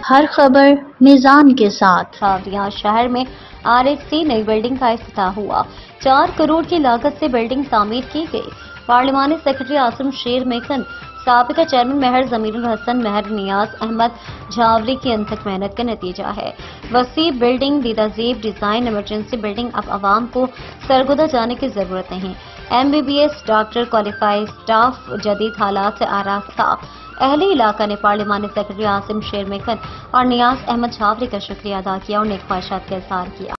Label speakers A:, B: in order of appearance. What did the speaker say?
A: ہر خبر میزان کے ساتھ۔
B: چھاوریاں شہر میں RHC نئی بلڈنگ کا افتتاح ہوا۔ 4 کروڑ کی لاگت سے بلڈنگ تعمیر کی گئی۔ پارلیمانی سیکرٹری عاصم شیر میکن، سابقہ چیئرمین مہر ضمیر الحسن مہر نیاز احمد جھاوری کی انتھک محنت کا نتیجہ ہے۔ وسیع بلڈنگ، دیدہ زیب ڈیزائن، ایمرجنسی بلڈنگ، اب عوام کو سرگودہ جانے کی ضرورت نہیں۔ MBBS ڈاکٹر، کوالیفائڈ اسٹاف، جدید حالات سے آراستہ۔ اہل علاقہ نے پارلیمانی سیکرٹری عاصم شیر میکن اور نیاز احمد جھاوری کا شکریہ ادا کیا اور نیک خواہشات کا اظہار کیا۔